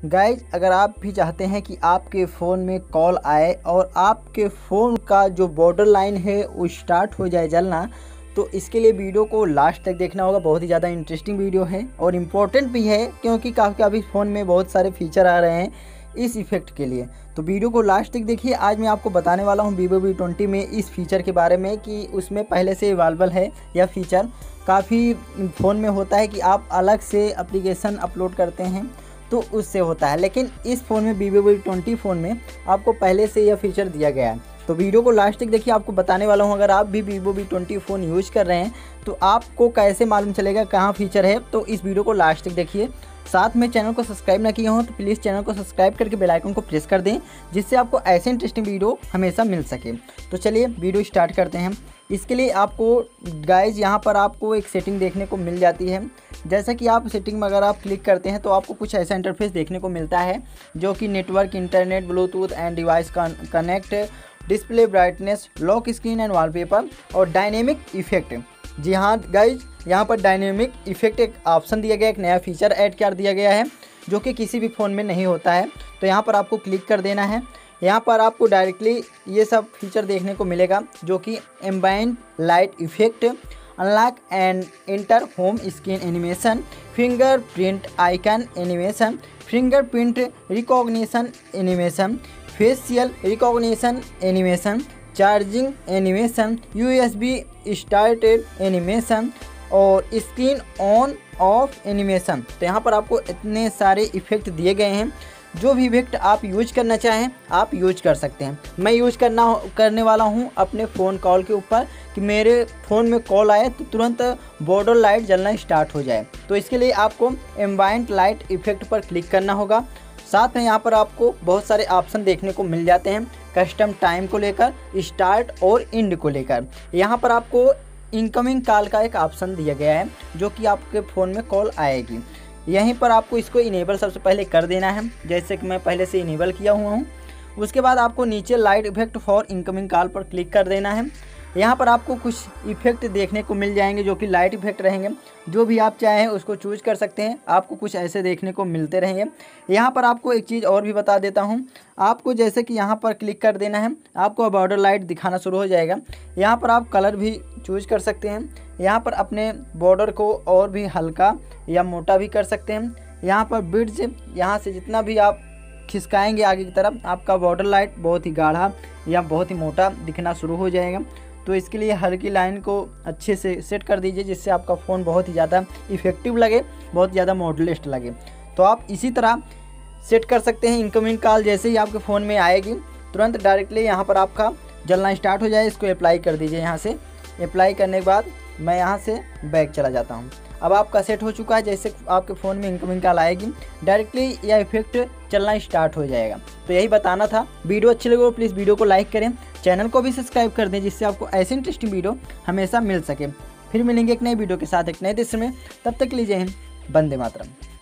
Guys अगर आप भी चाहते हैं कि आपके फ़ोन में कॉल आए और आपके फ़ोन का जो बॉर्डर लाइन है वो स्टार्ट हो जाए जलना, तो इसके लिए वीडियो को लास्ट तक देखना होगा। बहुत ही ज़्यादा इंटरेस्टिंग वीडियो है और इम्पोर्टेंट भी है, क्योंकि काफ़ी फ़ोन में बहुत सारे फीचर आ रहे हैं इस इफ़ेक्ट के लिए। तो वीडियो को लास्ट तक देखिए। आज मैं आपको बताने वाला हूँ Vivo V20 में इस फीचर के बारे में कि उसमें पहले से अवेलेबल है यह फीचर। काफ़ी फ़ोन में होता है कि आप अलग से एप्लीकेशन अपलोड करते हैं तो उससे होता है, लेकिन इस फ़ोन में Vivo V20 फ़ोन में आपको पहले से यह फीचर दिया गया है। तो वीडियो को लास्ट तक देखिए, आपको बताने वाला हूँ। अगर आप भी Vivo V20 फ़ोन यूज़ कर रहे हैं तो आपको कैसे मालूम चलेगा कहाँ फीचर है, तो इस वीडियो को लास्ट तक देखिए। साथ में चैनल को सब्सक्राइब ना किए हों तो प्लीज़ चैनल को सब्सक्राइब करके बेल आइकन को प्रेस कर दें, जिससे आपको ऐसे इंटरेस्टिंग वीडियो हमेशा मिल सके। तो चलिए वीडियो स्टार्ट करते हैं। इसके लिए आपको गाइज यहाँ पर आपको एक सेटिंग देखने को मिल जाती है। जैसा कि आप सेटिंग में अगर आप क्लिक करते हैं तो आपको कुछ ऐसा इंटरफेस देखने को मिलता है, जो कि network, internet, Bluetooth and device connect, display brightness, lock screen and wallpaper और डायनेमिक इफेक्ट। जी हाँ गाइज, यहाँ पर डायनेमिक इफेक्ट एक ऑप्शन दिया गया है, एक नया फीचर ऐड कर दिया गया है जो कि किसी भी फ़ोन में नहीं होता है। तो यहाँ पर आपको क्लिक कर देना है। यहाँ पर आपको डायरेक्टली ये सब फीचर देखने को मिलेगा, जो कि ambient light effect, unlock and enter home screen animation, fingerprint icon animation, fingerprint recognition animation, facial recognition animation, charging animation, USB started animation और स्क्रीन ऑन ऑफ एनिमेशन। तो यहाँ पर आपको इतने सारे इफ़ेक्ट दिए गए हैं। जो भी इफेक्ट आप यूज करना चाहें आप यूज कर सकते हैं। मैं यूज करने वाला हूं अपने फ़ोन कॉल के ऊपर कि मेरे फ़ोन में कॉल आए तो तुरंत बॉर्डर लाइट जलना स्टार्ट हो जाए। तो इसके लिए आपको एम्बिएंट लाइट इफेक्ट पर क्लिक करना होगा। साथ में यहाँ पर आपको बहुत सारे ऑप्शन देखने को मिल जाते हैं, कस्टम टाइम को लेकर, स्टार्ट और एंड को लेकर। यहाँ पर आपको इनकमिंग कॉल का एक ऑप्शन दिया गया है, जो कि आपके फ़ोन में कॉल आएगी। यहीं पर आपको इसको इनेबल सबसे पहले कर देना है, जैसे कि मैं पहले से इनेबल किया हुआ हूँ। उसके बाद आपको नीचे light effect for incoming call पर क्लिक कर देना है। यहाँ पर आपको कुछ इफेक्ट देखने को मिल जाएंगे जो कि लाइट इफेक्ट रहेंगे। जो भी आप चाहें उसको चूज कर सकते हैं, आपको कुछ ऐसे देखने को मिलते रहेंगे। यहाँ पर आपको एक चीज़ और भी बता देता हूँ, आपको जैसे कि यहाँ पर क्लिक कर देना है, आपको बॉर्डर लाइट दिखाना शुरू हो जाएगा। यहाँ पर आप कलर भी चूज कर सकते हैं। यहाँ पर अपने बॉर्डर को और भी हल्का या मोटा भी कर सकते हैं। यहाँ पर बिड्स, यहाँ से जितना भी आप खिसकाएंगे आगे की तरफ, आपका बॉर्डर लाइट बहुत ही गाढ़ा या बहुत ही मोटा दिखना शुरू हो जाएगा। तो इसके लिए हल्की लाइन को अच्छे से सेट कर दीजिए, जिससे आपका फ़ोन बहुत ही ज़्यादा इफ़ेक्टिव लगे, बहुत ज़्यादा मॉडलेस्ट लगे। तो आप इसी तरह सेट कर सकते हैं। इनकमिंग कॉल जैसे ही आपके फ़ोन में आएगी तुरंत डायरेक्टली यहाँ पर आपका जलना स्टार्ट हो जाए। इसको अप्लाई कर दीजिए। यहाँ से अप्लाई करने के बाद मैं यहाँ से बैक चला जाता हूँ। अब आपका सेट हो चुका है। जैसे आपके फ़ोन में इनकमिंग कॉल आएगी डायरेक्टली यह इफेक्ट चलना स्टार्ट हो जाएगा। तो यही बताना था। वीडियो अच्छी लगे तो प्लीज़ वीडियो को लाइक करें, चैनल को भी सब्सक्राइब कर दें, जिससे आपको ऐसे इंटरेस्टिंग वीडियो हमेशा मिल सके। फिर मिलेंगे एक नए वीडियो के साथ एक नए दृश्य में। तब तक लीजिए, वंदे मातरम।